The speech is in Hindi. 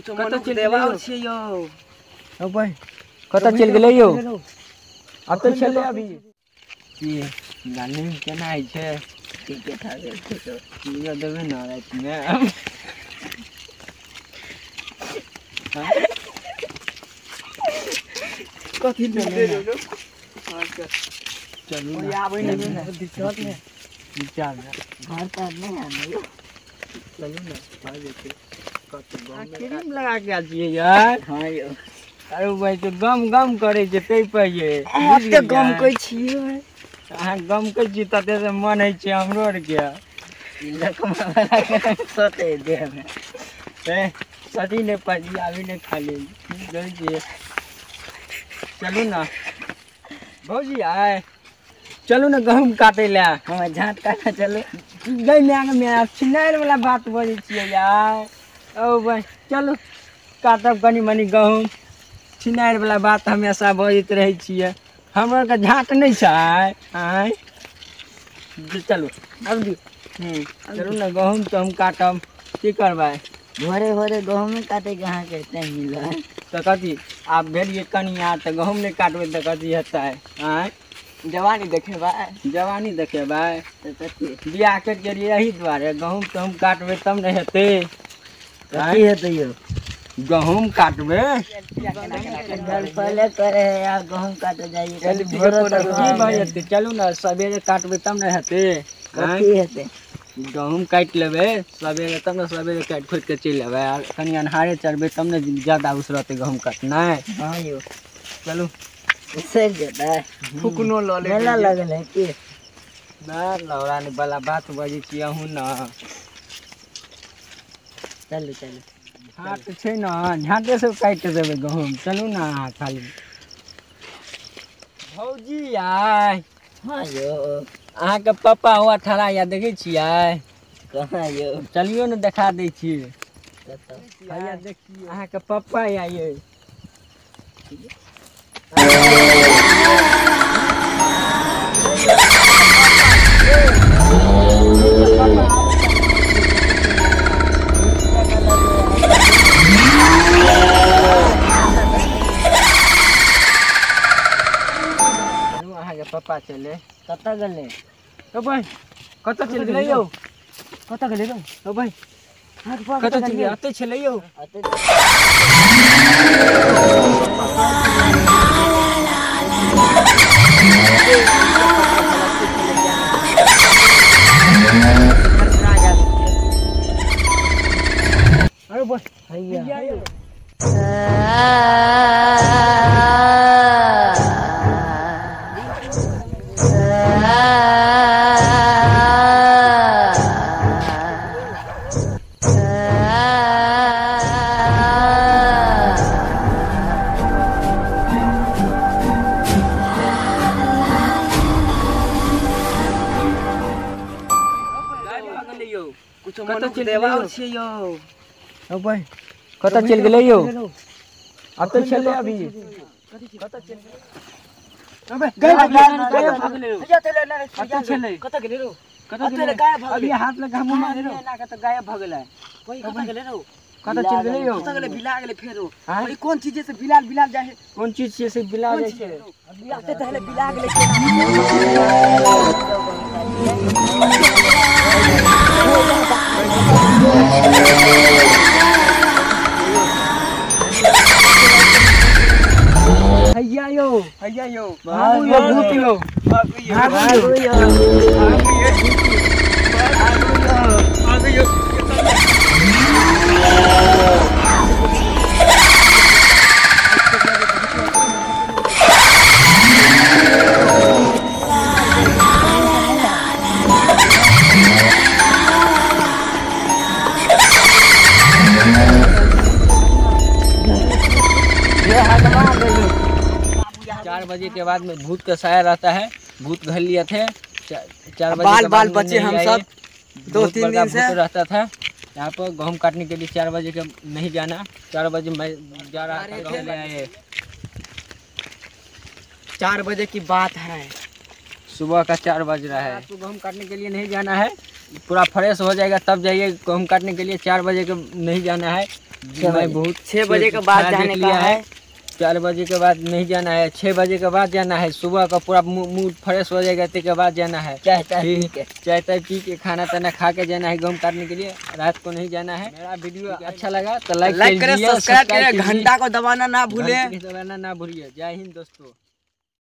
कत चल देवाओ छियै यौ। ओ भाई कत चल गेलै यौ? अब तो चले अभी की गाने में केना है छै? ठीके ठाक छै तो लियो देबे न रात में। कथी दे दो चलू ना आबै नहीं ना दिक्कत में विचार में घर पर नहीं आने यो। चलू ना आ जेते कत क्रीम लगा के आ छियै यार। हां यो अरे भाई तो गम गम करे छै तै पे ये एते गम कह छियै अहाँ गम कह छी तते से मन है छै हमरो आर के लकमा वाला के सोते देह में ए सदी ने पाजी आवी ने खाली जल्दी छियै। चलू ना भौजी आए चलू ना गहूम काटे ले हम झाट काटे चलू गई में छिनाइल वाला बात बोलै छियै यार। ओ भाई चलू काटब कनी मनी गहूम छिनाइल वाला बात हमेशा बोलते रहे छियै हमर के झाट नहीं छै आय चलू अब चलू ना गहूम तो हम काटब की करबै भोरे भोरे गहूम काटे के अहाँ के टाइम मिलै तो कथी आप भेलिए कनिया तो गहूम नहीं काटबै तो कथी हेतै आय जवानी देखेबै तो कथी बियाह कर के यही द्वारे गहूम तो हम काटबै तब न हेतै कथी हेतै यो गहूम काटबै पहले करे है यार गहूम काटे जाइए चलू ना सवेरे काटबै तब न हेतै कथी हेतै गहूम काट लेबै सवेरे तब न सवेरे काट खोद के चलि अबै कनी अन्हारे चलबै तब न ज्यादा उसरतै गहूम काटनाइ। हां यो चलू सर जेतै फुकनो ल ले मेला लगल है की ना लौरानी वाला बात बजै छी अहूँ न चलू हाथ छै न झाटे से काट देबै गहूम चलू ना खाली भौजी आय। हां यो अहाँ के पप्पा हुआ ठड़ा या देखे छियै कहाँ यो चलियो न देखा दै छी भैया देखिए अहाँ के पप्पा या ये पप्पा चले कत गले ओ भाई कत चल गेलै यौ कत गेलै रो ओ भाई कत चल गेलै अते छलै यौ अते अरे बस भैया यो कत चल देवाओ छियै यौ। ओ भाई कत चल गेलै यौ? अब तो चले अभी कत चल अबे गए भाग ले रो कत चले कत गेले रो कत गेले अभी हाथ लगा मुंह मारे रो ना कत गायब भ गेलै कोई कत गेले रो कत चल गेले यौ कत गेले बिला गेले फेरो ओई कोन चीज से बिलाल जाय है कोन चीज से बिला जाय छै अभी आते पहले बिला गेले हैया यो भागो यो भूत यो भागो यो बजे के बाद में भूत का साया रहता है भूत घर लिए थे 4 बजे बाल बच्चे हम सब 2-3 दिन से रहता था यहाँ पर गहूम काटने के लिए 4 बजे के नहीं जाना 4 बजे मैं जा रहा था गाँव ले आए 4 बजे की बात है सुबह का 4 बज रहा है। आपको गेहूँ काटने के लिए नहीं जाना है, पूरा फ्रेश हो जाएगा तब जाइए गेहूँ काटने के लिए। 4 बजे के नहीं जाना है, मैं बहुत 6 बजे के बाद जाने का है। 4 बजे के बाद नहीं जाना है, 6 बजे के बाद जाना है। सुबह का पूरा मूड फ्रेश हो जाएगा, इसके बाद जाना है। चाय पी के खाना ताना खा के जाना है गेहूँ काटने के लिए। रात को नहीं जाना है। मेरा वीडियो अच्छा लगा तो लाइक करें, सब्सक्राइब करें, घंटा को दबाना ना भूलें। जय हिंद दोस्तों।